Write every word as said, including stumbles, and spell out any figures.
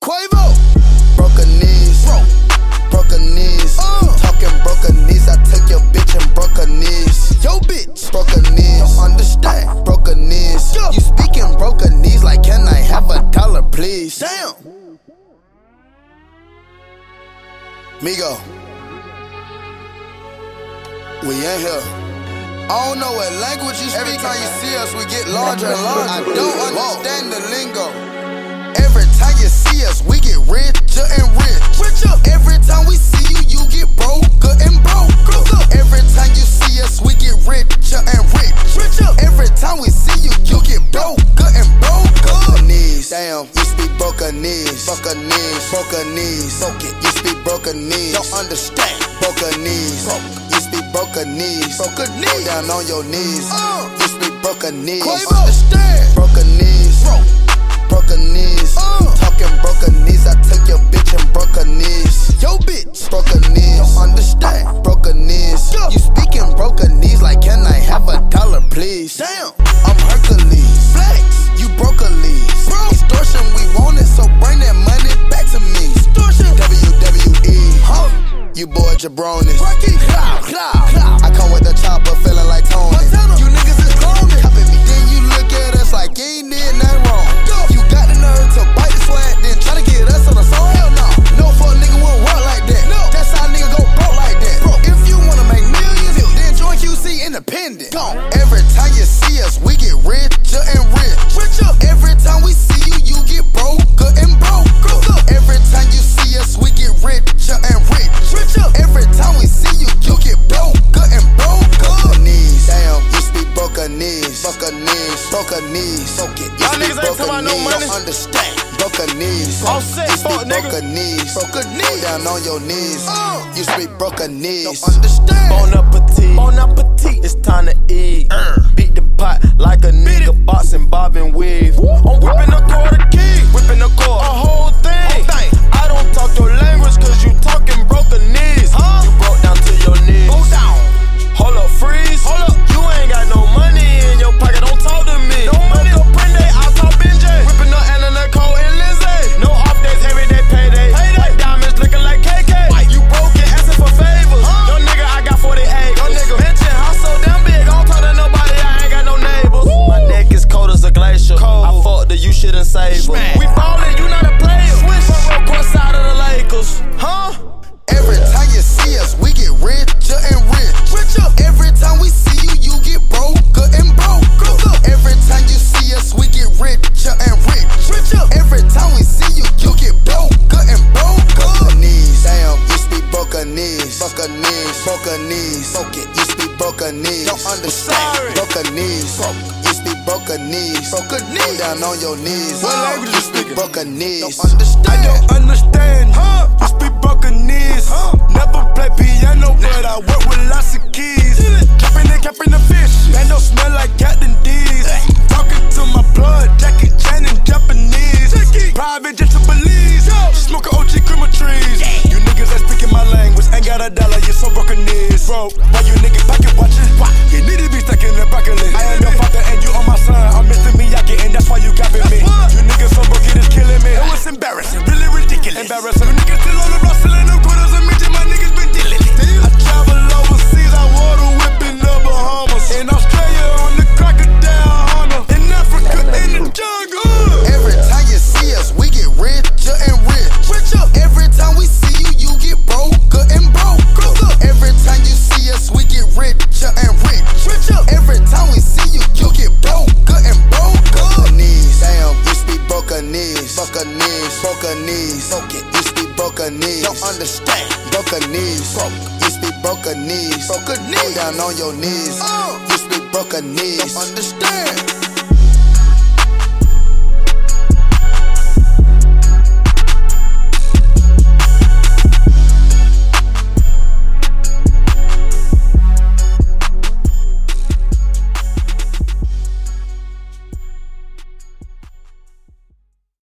Quavo. Broken knees, bro. Broken knees. Uh. Talking broken knees. I took your bitch and broke her knees. Yo, bitch. Broken knees. Don't understand. Broken knees. Yeah. You speaking broken knees like, can I have a dollar, please? Damn. Migo. We in here. I don't know what language you speak. Every time you see us, we get larger and larger. I don't understand the lingo. Every time you see us, we get richer and rich. Richer. Every time we see you, you get broker and broker. Every time you see us, we get richer and rich. Richer. Every time we see you, you get broker and broker. Knees. Damn, you speak broken knees. Broken knees. Broken knees. Broken. You speak broken knees. Don't understand. Broken knees. Broken. You speak broken knees. Broken knees. Go down on your knees. Uh. You speak broken knees. Quavo. Understand. Broken knees. Bro. Broken knees. Uh. Talking broken knees. I took your bitch and broke her knees. Yo, bitch. Broken knees. Don't understand. Broken knees. Yeah. You speaking broken knees like, can I have a dollar, please? Damn. I'm Hercules. Flex. You broke a lease. Bro. Extortion, we want it, so bring that money back to me. Extortion. W W E. Huh? You boy jabronis. Cloud, cloud, cloud. I come with the chopper feeling like Tony. Montana. You niggas is cloning. Copy me. Then you look at us like you ain't did nothing wrong. Go. You got the nerve to bite the swag, then try to get us on the song. Hell no. No fuck nigga won't work like that. No. That's how nigga go broke like that. Bro, if you wanna make millions, then join Q C Independent. Go. Every time you see us, we get richer and rich. Richer. Every time we see you, you get broker and broker. Every time you see us, we get richer and rich. Richer. Every time we see you, you get broker and broker. Knees. Damn, you speak broken knees. Broken knees. Broken knees. Broken. You speak broken knees. No Don't understand. Broken knees. All set, you speak broken knees. Broken knees. Go down on your knees. Uh. You speak broken knees. Don't understand. Bon appetit. Bon appetit. It's time to eat. Uh. Beat the pot like a nigga boxing, bob and weave. Woo. I'm whipping a quarter key. Whipping a core. A whole thing. Whole thing. I don't talk your language cause you talking broken knees. Huh? You broke down to your knees. Go down. Hold up, freeze. Hold up. You ain't got no money in your pocket. Don't talk to me. No money. No prende. I'll talk Benjay. Whipping up Anna Nicole and Lindsay. No off days, every day payday. Payday. White diamonds looking like K K. White. You broke and asking for favors. Huh? Yo nigga, I got forty-eight. Yo nigga. Mansion house so damn big. I don't talk to nobody. I ain't got no neighbors. Woo. My neck is cold as a glacier. Cold. I fucked her. You shouldn't save her. We ballin'. You not a player. Switch from real court side of the Lakers. Huh? Every time you see us, we get richer and rich. Richer. Every time we see you, you get broker and broker. Every time you see us, we get richer and rich. Richer. Every time we see you, you get broker and broker. Knees. Damn, you speak broken knees. Broken knees. Broken knees. Broken. You speak broken knees. Don't understand. Broken knees. You speak broken knees. Broken knees. Go down on your knees. What language you speaking? Broken knees. Don't understand. I don't understand. Huh? You speak broken knees. Huh? Never play piano, but I work with lots of keys. Capping and capping the fish. They don't smell like Captain D's. Talking to my blood, Jackie Chan in Japanese. Private jet to Belize. Smoking O G criminal trees. You niggas that speaking my language ain't got a dollar, you so broken knees. Bro, why you niggas pocket watching? You need to be stuck in the broccoli. I am your father and you are my son. I'm Mister Miyagi and that's why you capping me. You niggas so broke, it is killing me. It was embarrassing, really ridiculous. Embarrassing. You niggas still on the block, selling them quarters and midget. My niggas been dealing it. I travel overseas, I water whip in the Bahamas. In Australia, on the crocodile Honda. In Africa, in the jungle. Every time you see us, we get richer and rich. Richer. Every time we see you, you get broker and broker. Every time you see us, we get richer and rich. Richer. Every time we see you, you get broker and broker. Knees. Damn, you speak broken knees. Broken knees. Broken knees. Broken. You speak broken knees. Don't understand. Broken knees. Broken. You speak broken knees. Broken knees. Go down on your knees. Uh. You speak broken knees. Don't understand.